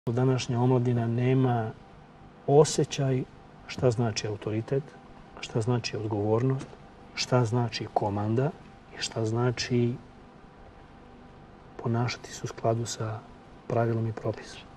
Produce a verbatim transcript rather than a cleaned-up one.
Današnja omladina nema osjećaj šta znači autoritet, šta znači odgovornost, šta znači komanda i šta znači ponašati se u skladu sa pravilom i propisom.